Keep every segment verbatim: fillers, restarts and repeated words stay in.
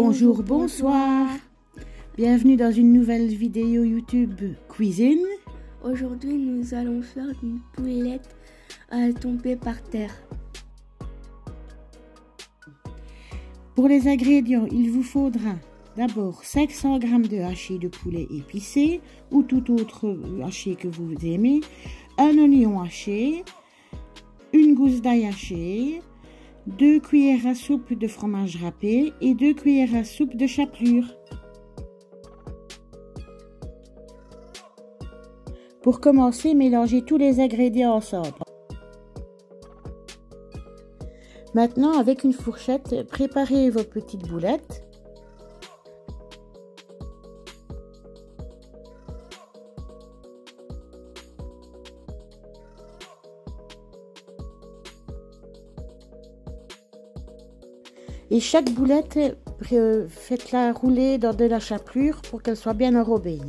Bonjour, bonsoir. Bienvenue dans une nouvelle vidéo YouTube cuisine. Aujourd'hui, nous allons faire une poulette à tomber par terre. Pour les ingrédients, il vous faudra d'abord cinq cents grammes de hachis de poulet épicé ou tout autre haché que vous aimez, un oignon haché, une gousse d'ail hachée, deux cuillères à soupe de fromage râpé et deux cuillères à soupe de chapelure. Pour commencer, mélangez tous les ingrédients ensemble. Maintenant, avec une fourchette, préparez vos petites boulettes. Et chaque boulette, faites-la rouler dans de la chapelure pour qu'elle soit bien enrobée.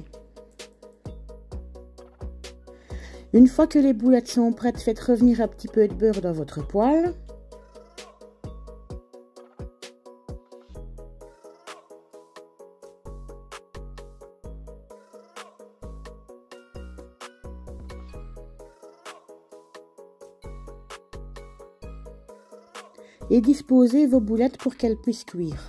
Une fois que les boulettes sont prêtes, faites revenir un petit peu de beurre dans votre poêle. Et disposez vos boulettes pour qu'elles puissent cuire.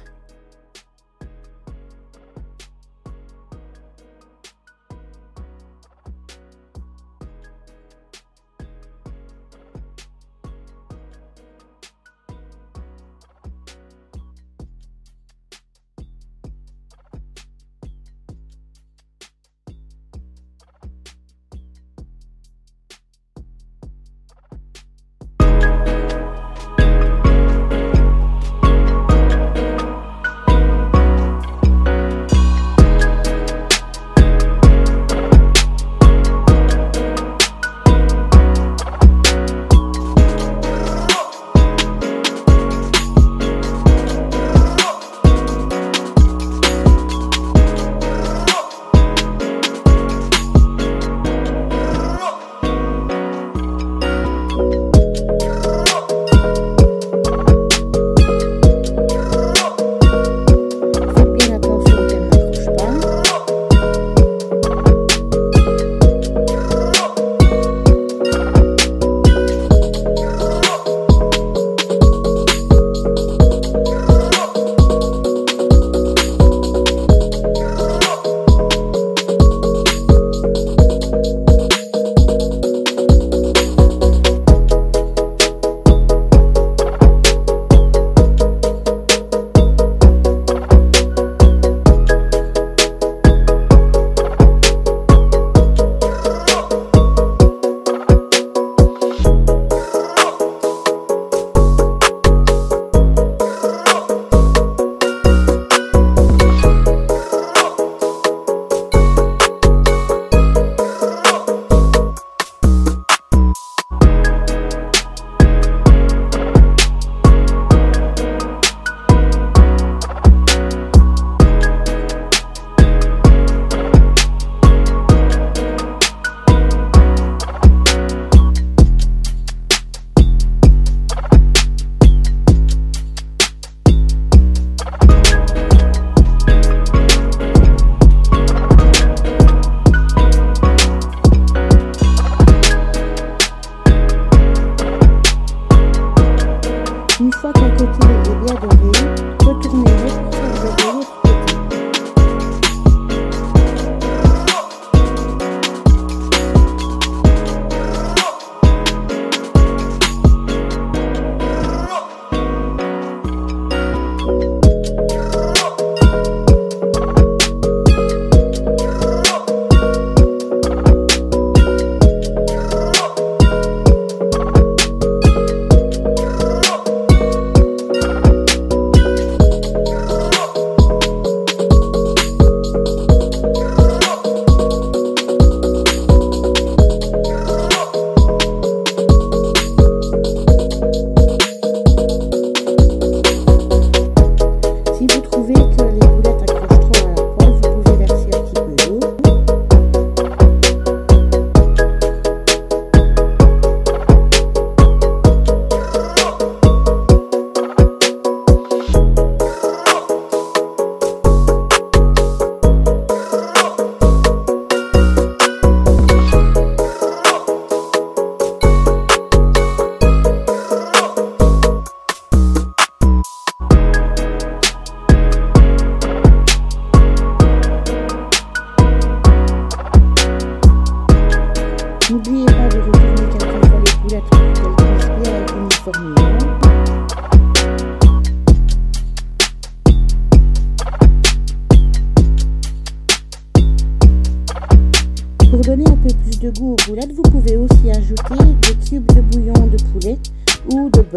Une fois qu'un côté est bien doré, retournez-le pour faire de l'autre côté.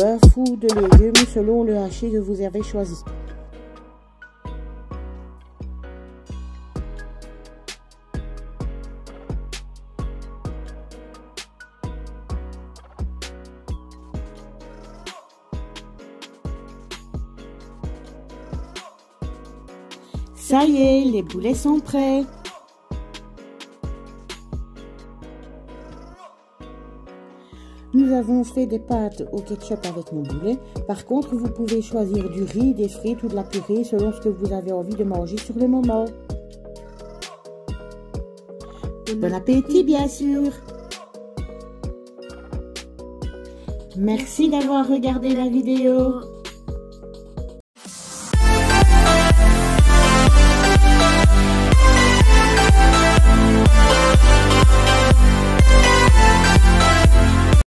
bœuf ou de légumes selon le hachis que vous avez choisi. Ça y est, les boulets sont prêts. Nous avons fait des pâtes au ketchup avec nos boulets. Par contre, vous pouvez choisir du riz, des frites ou de la purée selon ce que vous avez envie de manger sur le moment. Bon appétit, bien sûr. Merci d'avoir regardé la vidéo.